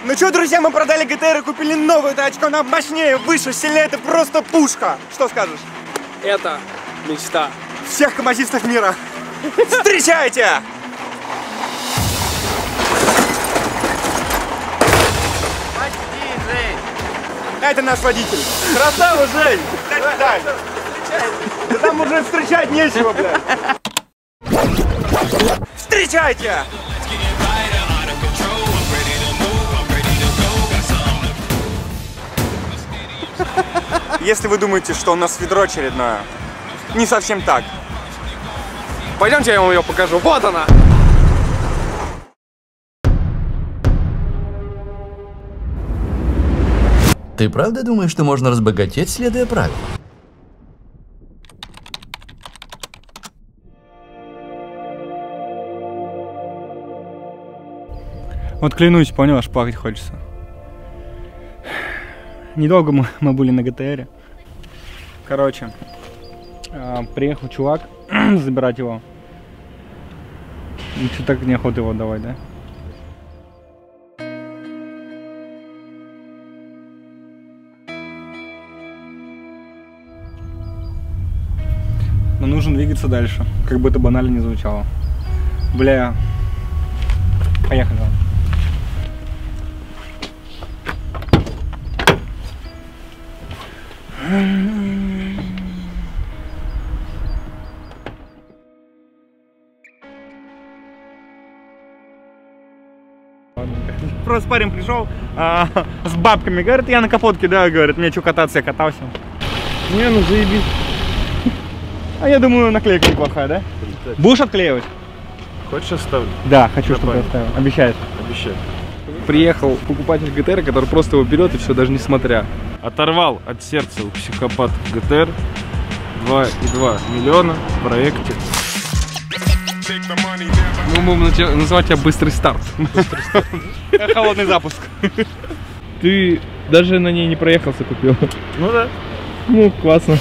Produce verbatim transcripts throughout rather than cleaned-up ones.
Ну что, друзья, мы продали ГТР и купили новую тачку. Она мощнее, выше, сильнее, это просто пушка. Что скажешь? Это мечта всех камазистов мира. Встречайте! Это наш водитель. Красава, Жень! Дай, да там уже встречать нечего, блядь. Встречайте! Если вы думаете, что у нас ведро очередное, не совсем так. Пойдемте, я вам ее покажу. Вот она! Ты правда думаешь, что можно разбогатеть, следуя правилам? Вот клянусь, понял, аж плакать хочется. Недолго мы, мы были на ГТРе. Короче, э, приехал чувак забирать его. Ну, что так неохота его давать, да? Но нужно двигаться дальше, как бы это банально не звучало. Бля, поехали. Просто парень пришел а, с бабками, говорит, я на капот кидаю, говорит, мне что кататься, я катался. Не, ну заебись. А я думаю, наклейка неплохая, да? Будешь отклеивать? Хочешь оставлю? Да, хочу, чтобы ты оставил. Обещаешь? Обещаю. Приехал покупатель ГТР, который просто его берет и все, даже не смотря. Оторвал от сердца у психопата ГТР два и два миллиона в проекте. Мы будем называть тебя быстрый старт. Холодный запуск. Ты даже на ней не проехался, купил. Ну да. Ну, классно.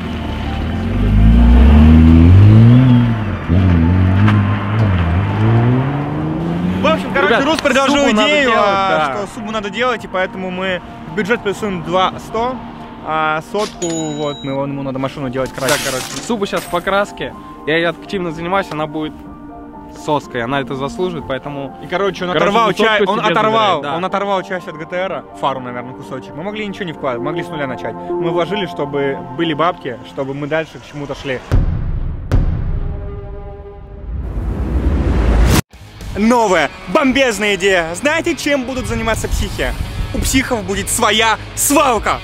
В общем, короче, Ребят, Рус предложил субу надо идею, делать, а, да. что субу надо делать, и поэтому мы в бюджет плюсуем два сто, а сотку, вот, мы вон, ему надо машину делать красить. Да, короче, субу сейчас в покраске. Я ей активно занимаюсь, она будет соской, она это заслуживает, поэтому... И, короче, он короче, оторвал, часть, он, оторвал забирает, да. он оторвал часть от ГТРа, фару, наверное, кусочек. Мы могли ничего не вкладывать, могли с нуля начать. Мы вложили, чтобы были бабки, чтобы мы дальше к чему-то шли. Новая, бомбезная идея. Знаете, чем будут заниматься психи? У психов будет своя свалка.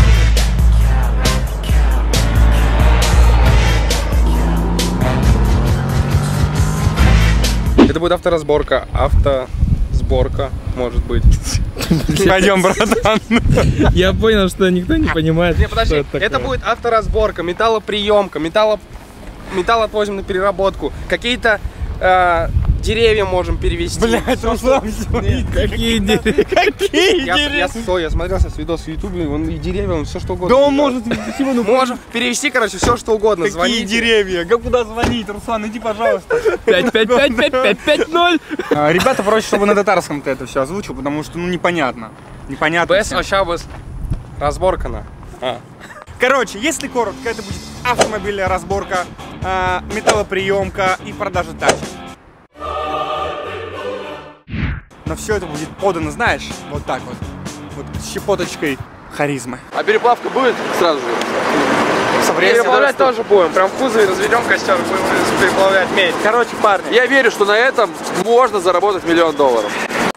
Это будет авторазборка, автосборка, может быть. Пойдем, братан. Я понял, что никто не понимает. Не, подожди, это, это будет авторазборка, металлоприемка, металло... металл отвозим на переработку, какие-то э, деревья можем перевезти. Блять, Руслан, Какие деревья? Какие Я, деревья? я, стой, я смотрел сейчас видос в ютубе, он и деревья, он все что угодно. Да он делает. может всего, ну, Можем перевести, короче, все что угодно. Какие Звоните. деревья? Как куда звонить, Руслан? Иди, пожалуйста. пять пять пять пять пять пять ноль. А, Ребята просят, чтобы на татарском ты это все озвучил, потому что ну непонятно. Непонятно. Без всем. ощабыс разборка на. А. Короче, если коротко, это будет автомобильная разборка, а, металлоприемка и продажа тачек. Но все это будет подано, знаешь, вот так вот, вот с щепоточкой харизмы. А переплавка будет сразу же? Со временем Переплавлять растут. тоже будем. Прям в кузове разведем костер, будем переплавлять медь. Короче, парни, Я верю, что на этом можно заработать миллион долларов.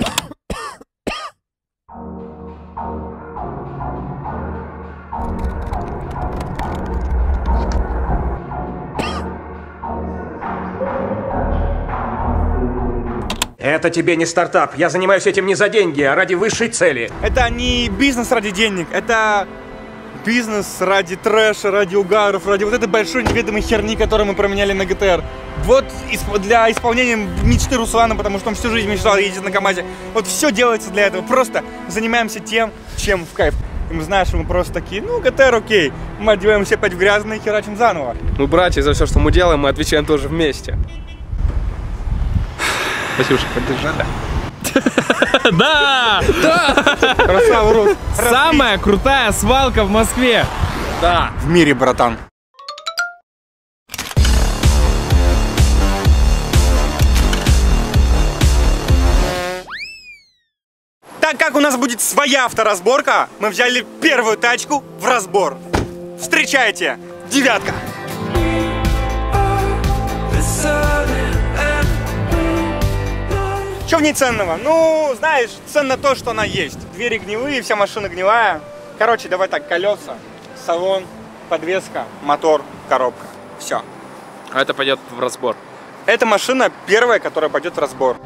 Это тебе не стартап. Я занимаюсь этим не за деньги, а ради высшей цели. это не бизнес ради денег, это бизнес ради трэша, ради угаров, ради вот этой большой неведомой херни, которую мы променяли на ГТР. Вот для исполнения мечты Руслана, потому что он всю жизнь мечтал ездить на КамАЗе. Вот все делается для этого. Просто занимаемся тем, чем в кайф. И мы знаем, что мы просто такие, ну, ГТР окей. Мы одеваемся опять в грязное и херачим заново. Мы братья, за все, что мы делаем, мы отвечаем тоже вместе. Спасибо, что поддержали. Да! Красава, Рус. Самая крутая свалка в Москве. Да. В мире, братан. Так как у нас будет своя авторазборка, мы взяли первую тачку в разбор. Встречайте, девятка. Что в ней ценного? Ну, знаешь, ценно то, что она есть. Двери гнилые, вся машина гнилая. Короче, давай так, колеса, салон, подвеска, мотор, коробка. Все. А это пойдет в разбор. Эта машина первая, которая пойдет в разбор.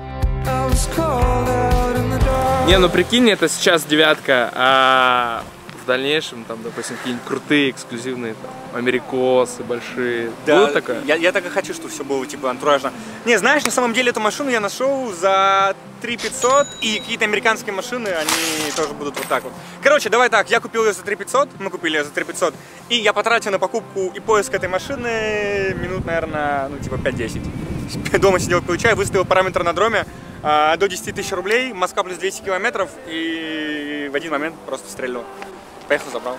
Не, ну прикинь, это сейчас девятка, а в дальнейшем, там, допустим, какие-нибудь крутые, эксклюзивные, там, америкосы большие. Да, Будет такое? Я, я так и хочу, чтобы все было типа антуражно. Не, знаешь, на самом деле эту машину я нашел за три пятьсот, и какие-то американские машины, они тоже будут вот так вот. Короче, давай так, я купил ее за три пятьсот, мы купили ее за три пятьсот, и я потратил на покупку и поиск этой машины минут, наверное, ну типа пять-десять. Дома сидел, пил чай, выставил параметр на дроме, а, до десяти тысяч рублей, Москва плюс двести километров, и в один момент просто стрельнул. Поехал, забрал.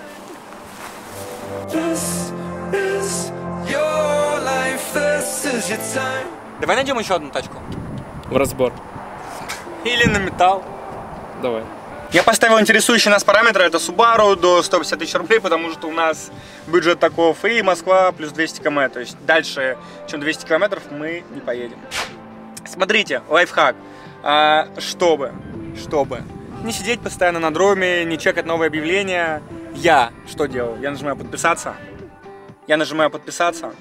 Давай найдем еще одну тачку. В разбор. Или на металл. Давай. Я поставил интересующие нас параметры, это Subaru до ста пятидесяти тысяч рублей, потому что у нас бюджет таков, и Москва плюс двести километров, то есть дальше, чем двести километров, мы не поедем. Смотрите, лайфхак, а, чтобы, чтобы не сидеть постоянно на дроме, не чекать новые объявления, я что делал? Я нажимаю подписаться, я нажимаю подписаться.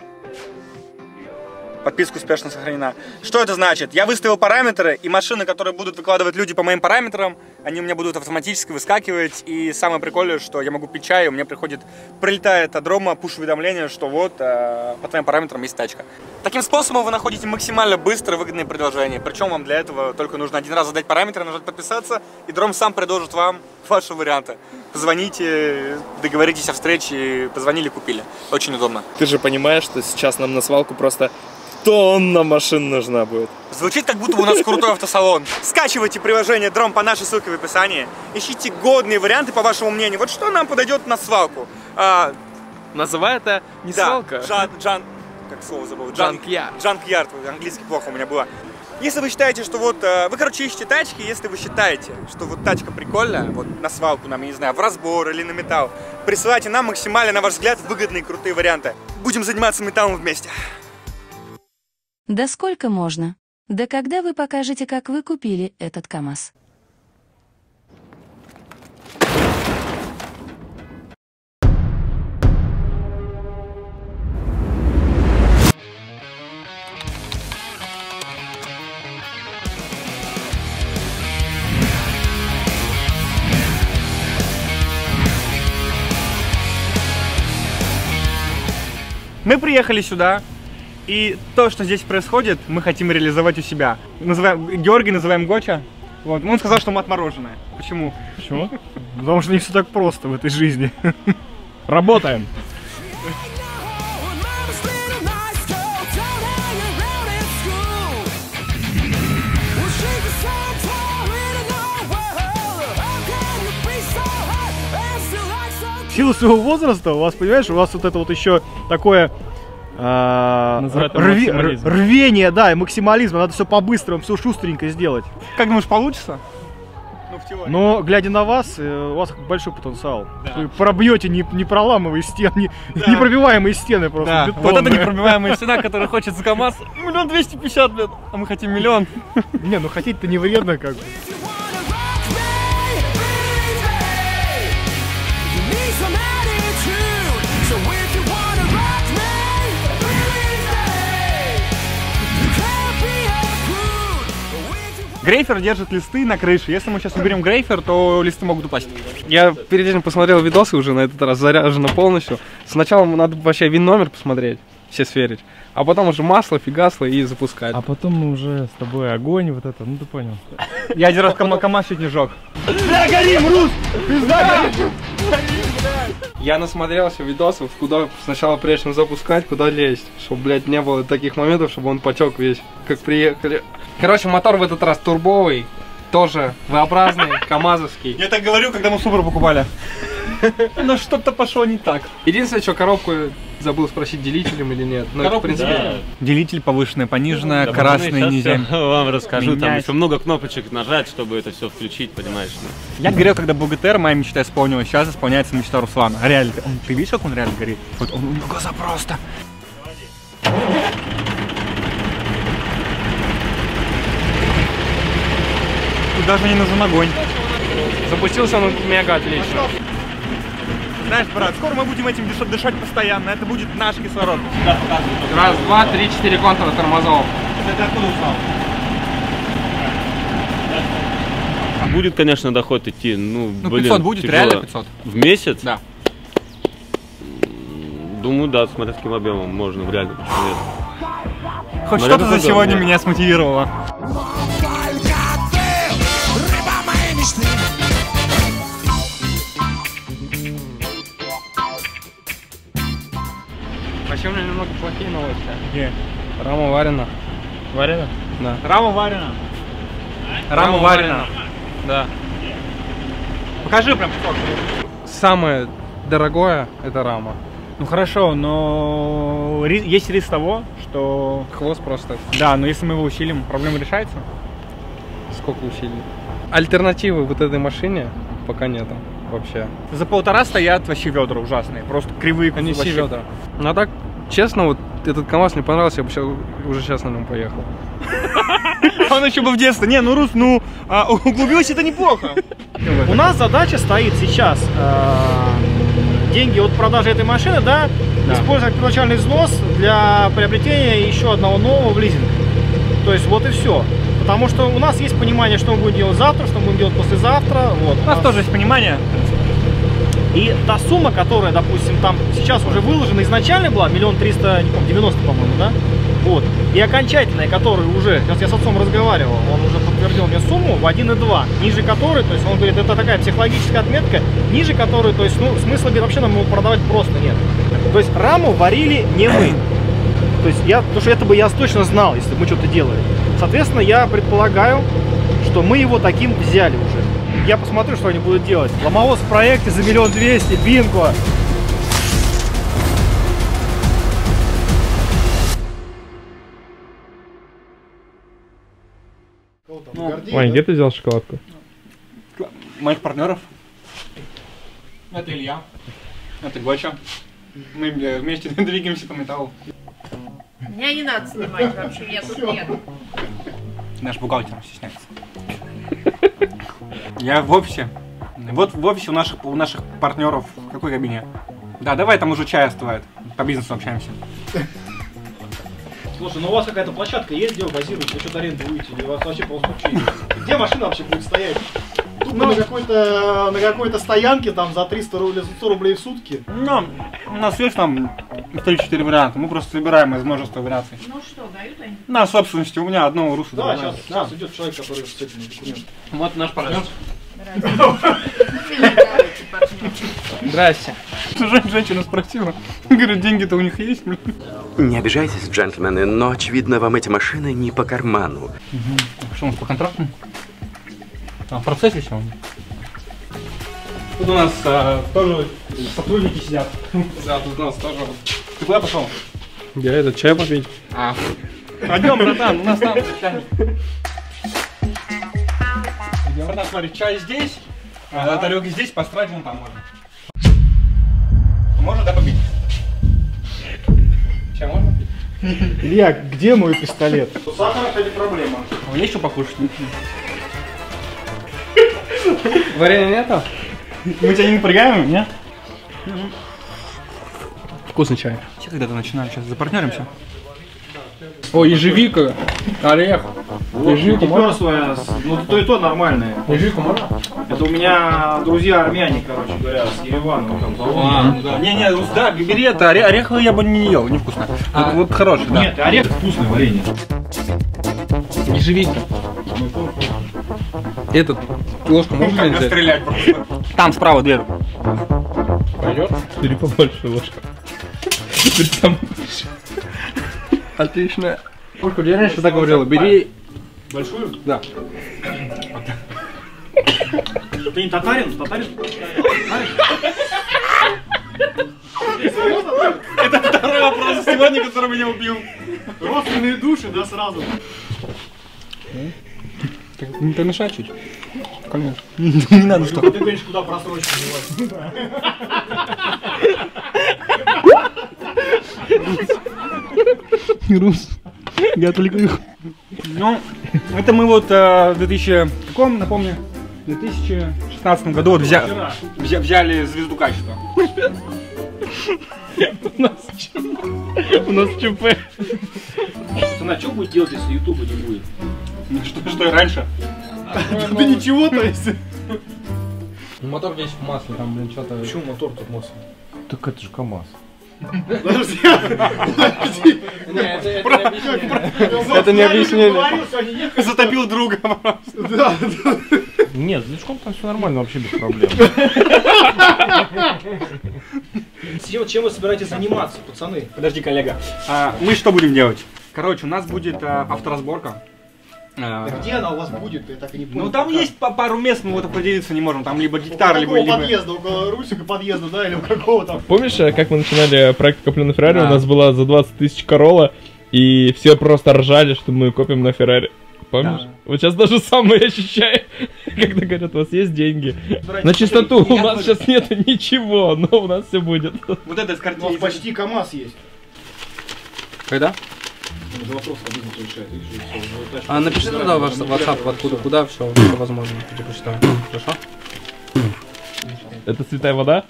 Подписка успешно сохранена. Что это значит? Я выставил параметры, и машины, которые будут выкладывать люди по моим параметрам, они у меня будут автоматически выскакивать. И самое прикольное, что я могу пить чай, и у меня приходит, прилетает от дрома пуш-уведомление, что вот, э, по твоим параметрам есть тачка. Таким способом вы находите максимально быстро выгодные предложения. Причем вам для этого только нужно один раз задать параметры, нажать подписаться, и дром сам предложит вам ваши варианты. Позвоните, договоритесь о встрече, позвонили, купили. Очень удобно. Ты же понимаешь, что сейчас нам на свалку просто тонна машин нужна будет. Звучит, как будто бы у нас крутой автосалон. Скачивайте приложение Дром по нашей ссылке в описании. Ищите годные варианты, по вашему мнению. Вот что нам подойдет на свалку? А, Называй это не да, свалка. Джан, джан, как слово забыл? Джанк-ярд. Джанк-ярд. Английский плохо у меня было. Если вы считаете, что вот... Вы, короче, ищете тачки, если вы считаете, что вот тачка прикольная, вот на свалку нам, я не знаю, в разбор или на металл, присылайте нам максимально, на ваш взгляд, выгодные крутые варианты. Будем заниматься металлом вместе. Да сколько можно? Да когда вы покажете, как вы купили этот КамАЗ? Мы приехали сюда, и то, что здесь происходит, мы хотим реализовать у себя. Называем, Георгий называем Гоча. Вот. Он сказал, что мы отмороженные. Почему? Почему? Потому что не все так просто в этой жизни. Работаем. В силу своего возраста у вас, понимаешь, у вас вот это вот еще такое а, рви, рвение, да, и максимализм. Надо все по-быстрому, все шустренько сделать. Как думаешь, получится? Ну, в теории. Но, глядя на вас, у вас большой потенциал. Да. Вы пробьете не, не проламываемые стены, да. непробиваемые стены просто. Да. Вот это непробиваемая стена, которая хочет за КамАЗ. Миллион двести пятьдесят, блин, а мы хотим миллион. Не, ну хотеть-то не вредно, как бы. Грейфер держит листы на крыше. Если мы сейчас уберем грейфер, то листы могут упасть. Я перед этим посмотрел видосы уже на этот раз, заряжено полностью. Сначала надо вообще вин-номер посмотреть, все сверить. А потом уже масло, фигасло и запускать. А потом мы уже с тобой огонь, вот это, ну ты понял. Я один раз КамАЗ чуть не жег. Бля, горим, Рус! Пизда, горим! Я насмотрелся видосов, куда сначала прежде чем запускать, куда лезть. Чтобы, блядь, не было таких моментов, чтобы он потек весь, как приехали. Короче, мотор в этот раз турбовый, тоже V-образный, камазовский. Я так говорю, когда мы Супер покупали. Но что-то пошло не так. Единственное, что коробку забыл спросить, делителем или нет. Но Коробку, в принципе, да. Делитель повышенная, пониженная, Да, красный нельзя. Вам расскажу, менять. там еще много кнопочек нажать, чтобы это все включить, понимаешь? Я горел, когда был ГТР, моя мечта исполнилась. Сейчас исполняется мечта Руслана. Реально, он, ты видишь, как он реально горит? Вот он, у него глаза просто. Тут даже не нужен огонь. запустился он мега отлично. Знаешь, брат, скоро мы будем этим дышать, дышать постоянно. Это будет наш кислород. Раз, два, три, четыре контура тормозов. Это откуда узнал? Будет, конечно, доход идти. Ну, Ну, блин, пятьсот будет, тяжело. реально пятьсот? В месяц? Да. Думаю, да, смотря с каким объемом можно, в реально, почему нет. Хоть Смотря что-то за какой сегодня дом, меня смотивировало. Вообще у меня немного плохие новости. Где? Рама варена. Варено? Да. Рама варена. Рама Рама варена. Да. Покажи прям кусок. Самое дорогое это рама. Ну хорошо, но ри- есть риск того, что... Хвост просто. Да, но если мы его усилим, проблема решается? Сколько усилий? Альтернативы вот этой машине пока нету вообще. За полтора стоят вообще ведра ужасные, просто кривые Они все вообще. ведра. Ну а так, честно, вот этот КамАЗ мне понравился, я бы щас- уже сейчас на нем поехал. Он еще был в детстве. Не, ну Рус, ну а, углубился это неплохо. У нас задача стоит сейчас э, деньги от продажи этой машины, да, Да. использовать первоначальный взнос для приобретения еще одного нового в лизинг. То есть вот и все. Потому что у нас есть понимание, что мы будем делать завтра, что мы будем делать послезавтра. Вот. У нас тоже есть понимание. И та сумма, которая, допустим, там сейчас уже выложена, изначально была миллион триста, не помню, девяносто, по-моему, да? Вот. И окончательная, которая уже, сейчас я с отцом разговаривал, он уже подтвердил мне сумму в один и два, ниже которой, то есть он говорит, это такая психологическая отметка, ниже которой, то есть, ну, смысла говорит, вообще нам его продавать просто нет. То есть раму варили не мы. То есть я, потому что это бы я точно знал, если бы мы что-то делали. Соответственно, я предполагаю, что мы его таким взяли уже. Я посмотрю, что они будут делать. Ломовоз в проекте за миллион двести, бинго. Вань, где ты взял шоколадку? Моих партнеров. Это Илья. Это Гоча. Мы э, вместе двигаемся по металлу. Меня не надо снимать вообще, я тут нет. Наш бухгалтер стесняется. Я в офисе. Вот в офисе у наших, у наших партнеров. В какой кабине? Да, давай там уже чай остывает. По бизнесу общаемся. Слушай, ну у вас какая-то площадка есть, где вы базируете, вы что-то аренду будете, или у вас вообще полностью где машина вообще будет стоять? Тупо на какой-то на какой-то стоянке там за триста рублей, за сто рублей в сутки. Ну, у нас есть там три-четыре варианта. Мы просто выбираем из множества вариаций. Ну что, дают они? На собственности у меня одного руса. Да, сейчас, сейчас идет человек, который с этими документами. Вот наш партнер. Здрасте. Женщина спросила. Говорит, деньги-то у них есть? Не обижайтесь, джентльмены, но, очевидно, вам эти машины не по карману. Угу. Что у нас по контракту? А, в процессе все. Тут у нас а, тоже сотрудники сидят. Да, тут у нас тоже. Ты куда пошел? Я этот чай попить. А. Пойдем, братан, у нас там чай. Братан, смотри, чай здесь, а тарелки здесь, построить вон там можно. Можно, да, побить? Чай можно пить? Илья, где мой пистолет? Сахар это не проблема. А есть что покушать? Варенья нету? Мы тебя не напрягаем, нет? Вкусный чай. Все когда-то начинаем, сейчас запартнеримся. О, ежевика, орех. Ежевику можно? Своя, ну то и то нормальное. Ежевику можно? Это у меня друзья армяне, короче говоря, с Еревана. Там, А, ну да. Не-не, да, бери это, оре- ореховый я бы не ел, невкусно. А. Вот, вот хороший, да. Нет, орех вкусное варенье. Ежевика. Этот, ложку можно Как взять? стрелять просто. Там справа дверь. Пойдет? Бери побольше ложку. Бери там. Отлично. Ложку, я раньше так говорила, бери... Большую? Да. Ты не татарин? Татарин? Это второй вопрос сегодня, который меня убил. Родственные души, да, сразу. Не помешать чуть? Конечно. Не надо, что. Ты говоришь, куда просрочку девать. Рус. Я только их. Ну, это мы вот э, в две тысячи каком, напомню, в две тысячи шестнадцатом году вот взя... Взя... взяли звезду качества. У нас У нас ЧП. Она что будет делать, если ютуба не будет? Ну что, что и раньше? Да ничего, то есть. Мотор весь в масле, там, блин, что-то... Почему мотор тут масло? Так это же КамАЗ. Подожди, подожди. Это не объяснение. Затопил друга просто. Да, да. Нет, с движком там все нормально, вообще без проблем. Чем, чем вы собираетесь заниматься, пацаны? Подожди, коллега. А, мы что будем делать? Короче, у нас будет а, авторазборка. А, Где она у вас будет? Я так и не понял. ну там пока. есть по пару мест, мы вот определиться не можем. Там либо гектар, У либо... какого либо... подъезда? Около Русика подъезда, да? Или у какого там? Помнишь, как мы начинали проект «Коплю на Феррари», Да. у нас была за двадцать тысяч Королла, и все просто ржали, что мы копим на Феррари. Помнишь? Да. Вот сейчас даже самое ощущаю, когда говорят, у вас есть деньги. На чистоту, у нас сейчас нет ничего, но у нас все будет. Вот это с У картиной. нас почти КамАЗ есть. Когда? Это вопрос, как бизнес решает. А напиши туда ваш WhatsApp, откуда, куда, все, все возможно. Я почитаю. Хорошо? Это святая вода?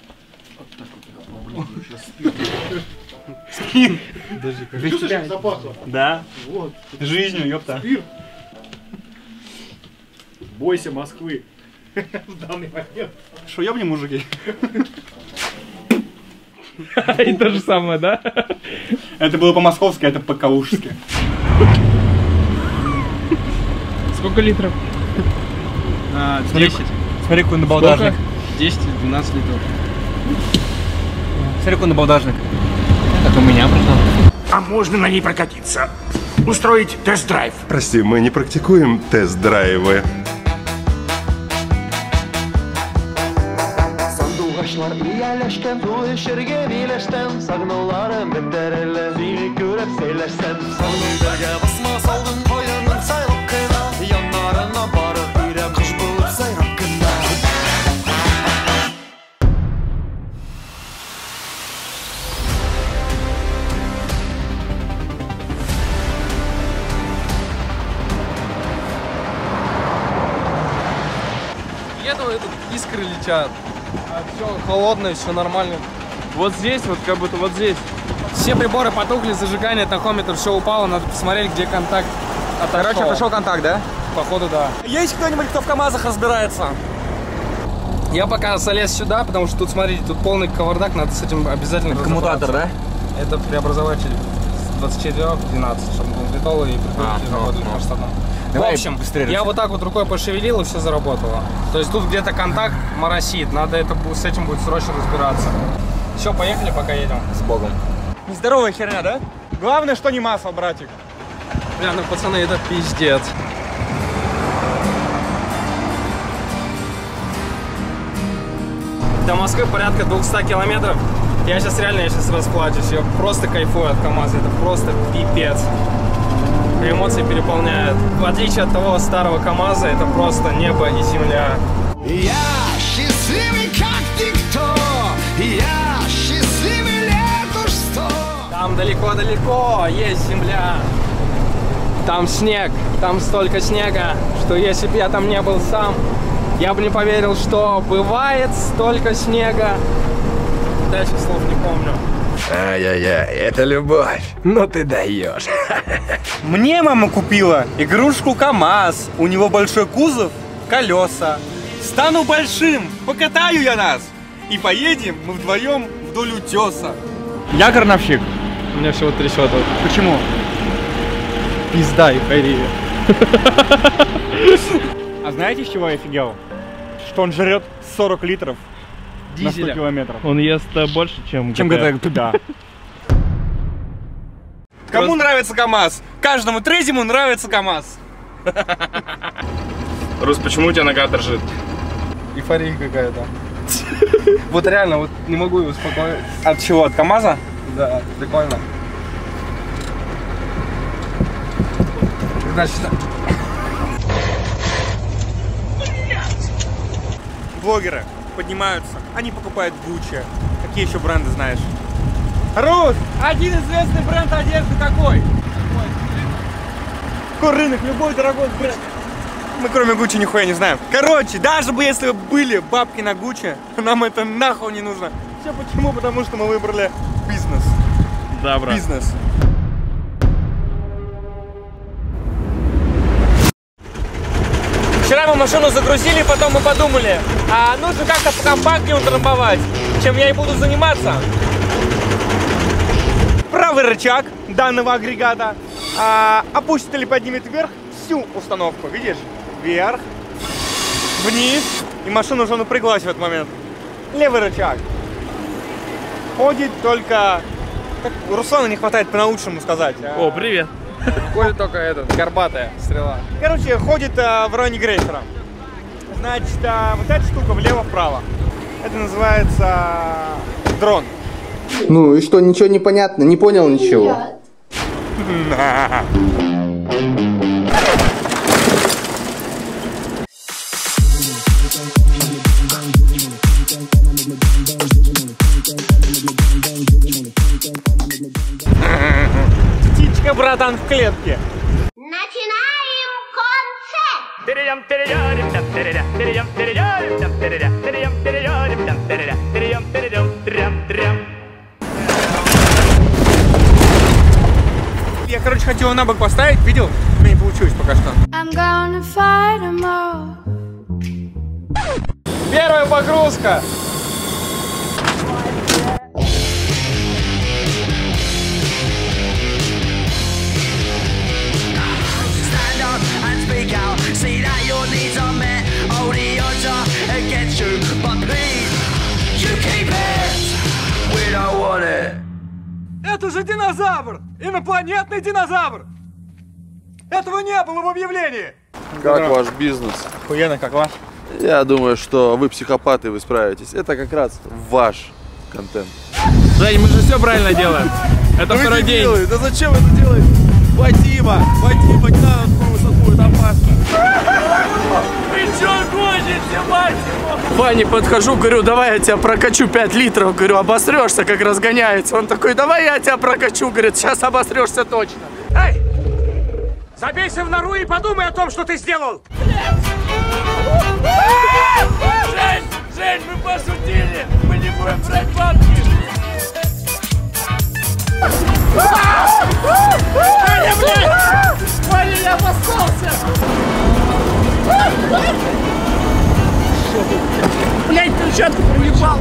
Чувствуешь, как запахло? Да. Вот. Жизнью, ёпта. Спирт. Бойся Москвы. В данный момент. Что, ёбни, мужики? И то же самое, да? Это было по-московски, это по-калужски. Сколько литров? десять. Смотри, какой набалдажник. десять-двенадцать литров. Смотри, какой набалдажник. Это у меня, братан. А можно на ней прокатиться? Устроить тест-драйв? Прости, мы не практикуем тест-драйвы. Sandug'aşlar iyileşken su işirge birleşten Sagnolarım bitterelle Seni görüp seyleşten Sagnıdaga basma saldın koyanın sayılıp kına Yanlarına barıp irem kış bulup sayrap kına Еду, тут искры летят. А все холодное, все нормально. Вот здесь, вот как будто вот здесь. Все приборы потухли, зажигание, тахометр, все упало. Надо посмотреть, где контакт отошел. Короче, отошел контакт, да? Походу, да. Есть кто-нибудь, кто в КамАЗах разбирается? Я пока залез сюда, потому что тут, смотрите, тут полный кавардак, надо с этим обязательно Коммутатор, да? Это преобразователь с двадцати четырёх двенадцать, чтобы он летал и прикрутили работали по штатам. В общем, я вот так вот рукой пошевелил, и все заработало. То есть тут где-то контакт моросит, надо это, с этим будет срочно разбираться. Все, поехали, пока едем. С Богом. Нездоровая херня, да? Главное, что не масло, братик. Бля, ну пацаны, это пиздец. До Москвы порядка двухсот километров. Я сейчас реально, я сейчас расплачусь. Я просто кайфую от КамАЗа, это просто пипец. Эмоции переполняют. В отличие от того старого КамАЗа, это просто небо и земля. Я счастливый, как никто Я счастливый лет уж сто Там далеко-далеко есть земля. Там снег, там столько снега, что если бы я там не был сам, я бы не поверил, что бывает столько снега. Дальше слов не помню. Ай-яй-яй, это любовь. Ну ты даешь. Мне мама купила игрушку КамАЗ. У него большой кузов, колеса. Стану большим, покатаю я нас. И поедем мы вдвоем вдоль утеса. Я крановщик. У меня всего три счета. Почему? Пизда, эйфория. А знаете, с чего я офигел? Что он жрет сорок литров на сто километров. Он ест больше, чем Чем ГТ, да. Кому нравится КамАЗ? Каждому третьему нравится КамАЗ. Рус, почему у тебя нога дрожит? эйфория какая-то. Вот реально, вот не могу успокоить. От чего? От КамАЗа? Да, прикольно. Значит, блогеры поднимаются, они покупают Гуччи. Какие еще бренды знаешь? Рус, один известный бренд одежды какой? Какой рынок, любой дорогой бренд. Мы кроме Гуччи нихуя не знаем. Короче, даже бы если были бабки на Гуччи, нам это нахуй не нужно. Все почему? Потому что мы выбрали бизнес. Да, брат. Бизнес. Вчера мы машину загрузили, потом мы подумали, а нужно как-то покомпактнее утрамбовать, чем я и буду заниматься. Правый рычаг данного агрегата а, опустит или поднимет вверх всю установку, видишь? Вверх, вниз, и машина уже напряглась в этот момент. Левый рычаг ходит только... Как Руслану не хватает по-научному сказать. О, привет. ходит только этот, горбатая стрела. Короче, ходит а, в районе грейфера. Значит, а, вот эта штука влево-вправо. Это называется а, дрон. Ну и что, ничего не понятно? Не понял ничего? Птичка, братан, в клетке. Начинаем концерт! Я, короче, хотел его на бок поставить, видел? У меня не получилось пока что. Первая погрузка! Это же динозавр! Инопланетный динозавр! Этого не было в объявлении! Как ваш бизнес? Охуенно, как ваш? Я думаю, что вы психопаты, вы справитесь. Это как раз ваш контент. Жень, мы же все правильно делаем. Это второй день. Да зачем это делать? Вадима! Вадима, не надо на такую высоту, это опасно. Вы что гоните, мать его? Ване подхожу, говорю, давай я тебя прокачу пять литров. Говорю, обосрешься, как разгоняется. Он такой, давай я тебя прокачу. Говорит, сейчас обосрешься точно. Эй! Забейся в нору и подумай о том, что ты сделал! Жень, Жень, мы пошутили! Мы не будем брать бабки! Ваня, блядь! Ваня, я обоссался! Блядь, перчатку проебал!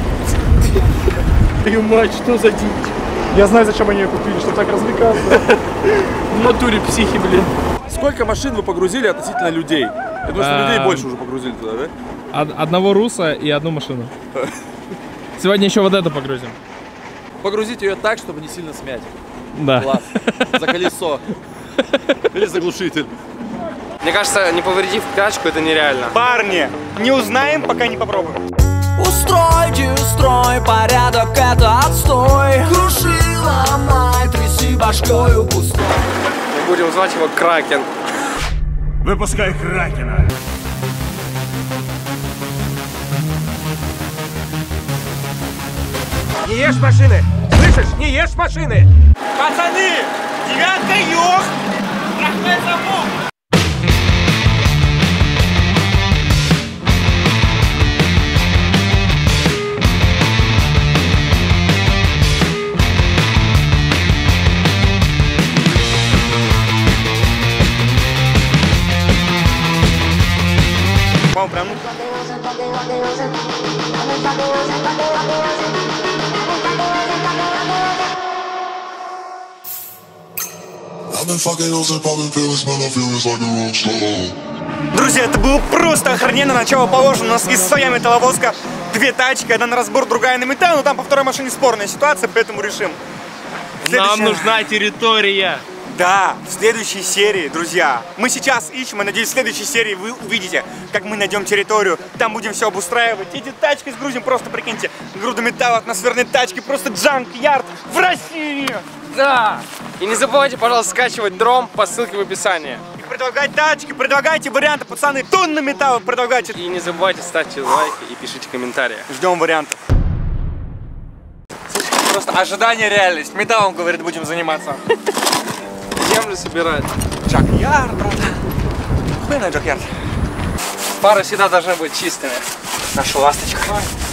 Твою мать, что за дичь? Я знаю, зачем они ее купили, чтобы так развлекаться. В натуре психи, блин. Сколько машин вы погрузили относительно людей? Я думаю, что людей больше уже погрузили туда, да? Одного руса и одну машину. Сегодня еще вот это погрузим. Погрузите ее так, чтобы не сильно смять. Да. Класс. За колесо. Или заглушитель. Мне кажется, не повредив тачку, это нереально. Парни, не узнаем, пока не попробуем. Устройте, устрой порядок, это отстой. Круши, ломай, тряси башкою пустой. Мы будем звать его Кракен. Выпускай Кракена. Не ешь машины! Слышишь? Не ешь машины! Пацаны, девятка ёх! Рахмет замок! По-моему, прям... Друзья, это было просто охрененно. Начало положено. У нас есть своя металловозка, две тачки, одна на разбор, другая на металл. Но там по второй машине спорная ситуация, поэтому решим. Нам нужна территория. Да, в следующей серии, друзья. Мы сейчас ищем, и надеюсь, в следующей серии вы увидите, как мы найдем территорию. Там будем все обустраивать. Эти тачки сгрузим, просто прикиньте. Груда металла, атмосферные тачки, просто джанк-ярд в России. Да. И не забывайте, пожалуйста, скачивать дром по ссылке в описании. И предлагать тачки, предлагайте варианты, пацаны. Тонны металла предлагайте. И не забывайте, ставьте лайки и пишите комментарии. Ждем вариантов. Просто ожидание, реальность. Металлом, говорит, будем заниматься. Землю собирать. Джак-ярд, брат. Хуйный джак-ярд. Фары всегда должны быть чистыми. Наша ласточка.